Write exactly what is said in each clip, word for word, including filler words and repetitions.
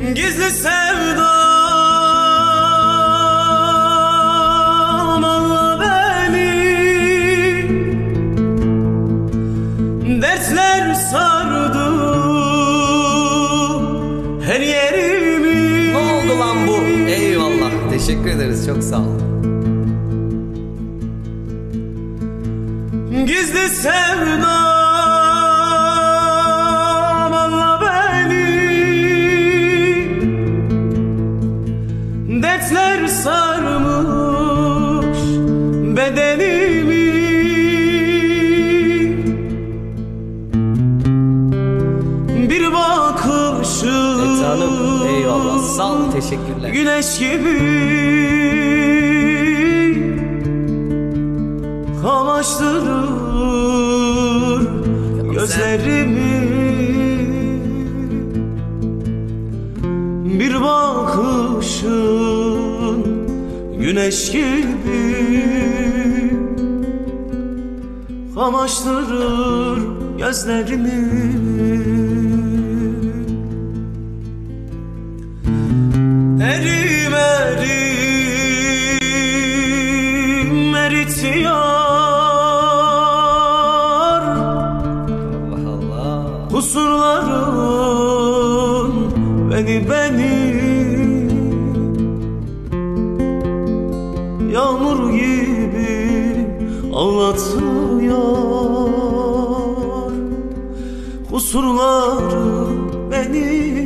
Gizli sevdam al beni, dertler sardı her yerimi. Ne oldu lan bu? Eyvallah, teşekkür ederiz, çok sağ ol. Gizli sevdam al beni, dertler sarmış bedenimi. Bir bakışın Canım, eyvallah, sağ ol, teşekkürler. güneş gibi kamaştırır gözlerimi. Bir bakışın güneş gibi kamaştırır gözlerimi. Erim erim eritiyor kusurların beni beni, yağmur gibi ağlatıyor kusurların beni.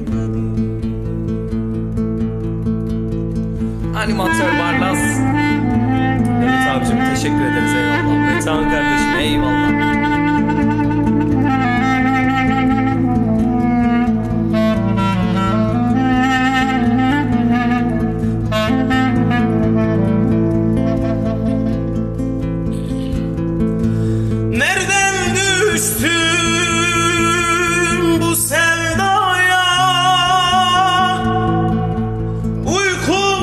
Animatör Barlas. Evet abicim, teşekkür ederiz, eyvallah. Metehan kardeşim, eyvallah. Nereden düştüm bu sevdaya, uykum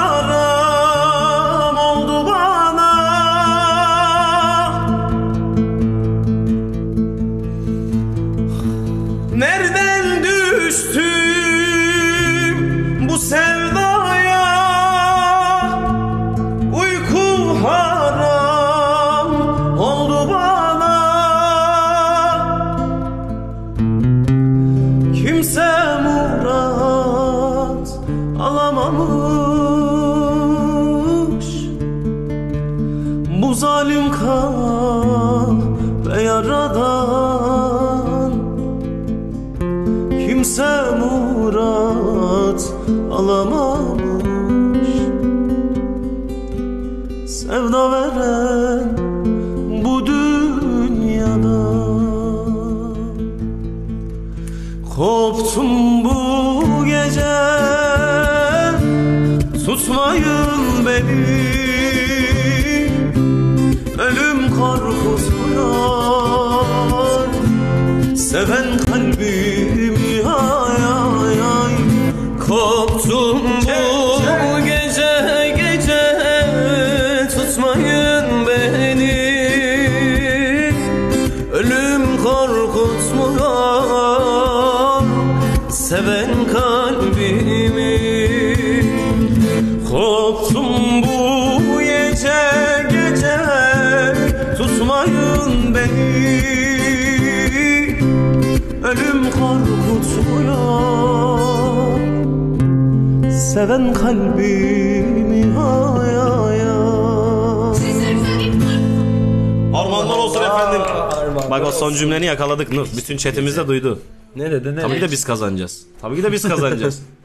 haram oldu bana. Nereden düştüm bu sevdaya, uykum haram oldu bana. Kimse murat alamamış bu zalim kahpe yaradan. Kimse murat alamamış sevda veren bu dünyada. Koptum bu gece, tutmayın beni, ölüm korkutuyor seven kalbimi. Ay ay ay. Koptum bu gece gece, tutmayın beni, ölüm korkutmuyor seven kalbimi. Koptum bu gece gece, tutmayın beni, ölüm korkutmuyor seven kalbimi. Ay ay ay. Armağanlar olsun efendim. Bak, o son cümleni yakaladık Nur. Bütün chatimiz de duydu. Ne dedi, ne? Tabii ki de biz kazanacağız. Tabii ki de biz kazanacağız.